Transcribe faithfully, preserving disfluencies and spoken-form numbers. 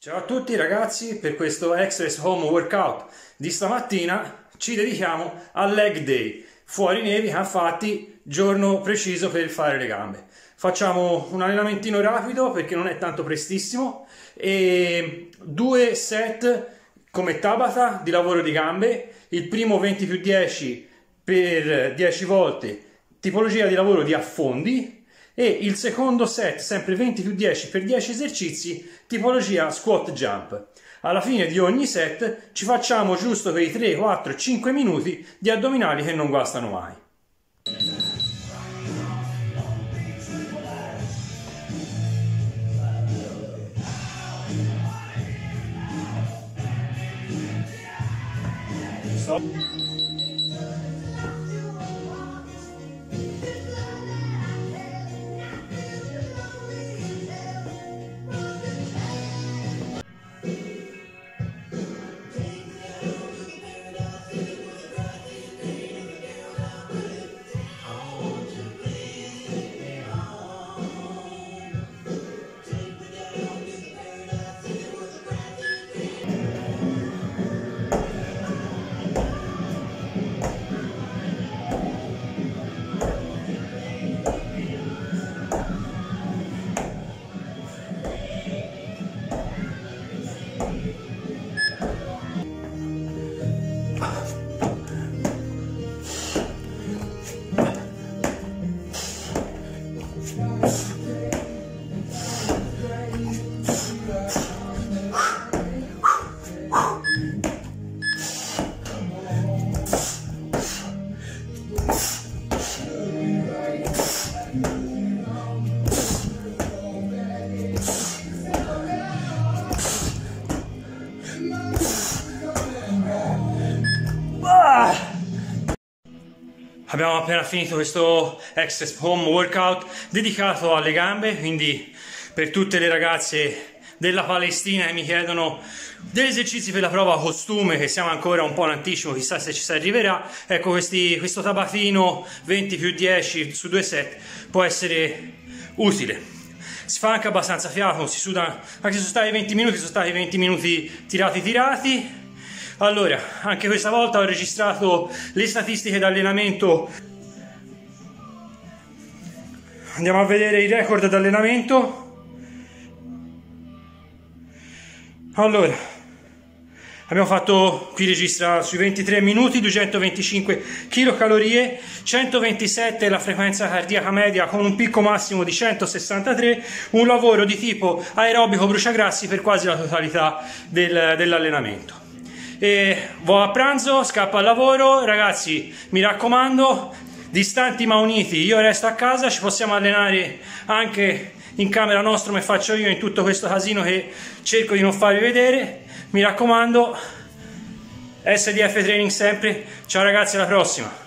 Ciao a tutti ragazzi, per questo Express Home Workout di stamattina ci dedichiamo al leg day. Fuori nevica, infatti, giorno preciso per fare le gambe. Facciamo un allenamentino rapido perché non è tanto prestissimo e due set come Tabata di lavoro di gambe. Il primo venti più dieci per dieci volte, tipologia di lavoro di affondi. E il secondo set, sempre venti più dieci per dieci esercizi, tipologia squat jump. Alla fine di ogni set ci facciamo giusto quei tre, quattro, cinque minuti di addominali che non guastano mai. Stop. Abbiamo appena finito questo Express Home Workout dedicato alle gambe, quindi per tutte le ragazze della Palestina che mi chiedono degli esercizi per la prova costume, che siamo ancora un po' in anticipo, chissà se ci si arriverà, ecco questi, questo tabatino venti più dieci su due set può essere utile. Si fa anche abbastanza fiato, si suda, anche se sono stati venti minuti, sono stati venti minuti tirati tirati. Allora, anche questa volta ho registrato le statistiche d'allenamento. Andiamo a vedere i record d'allenamento. Allora, abbiamo fatto, qui registra sui ventitré minuti, duecentoventicinque chilocalorie, centoventisette la frequenza cardiaca media con un picco massimo di centosessantatré, un lavoro di tipo aerobico bruciagrassi per quasi la totalità del, dell'allenamento. E vo a pranzo, scappo al lavoro, ragazzi mi raccomando, distanti ma uniti, io resto a casa, ci possiamo allenare anche in camera nostra come faccio io in tutto questo casino che cerco di non farvi vedere, mi raccomando, S D F Training sempre, ciao ragazzi, alla prossima!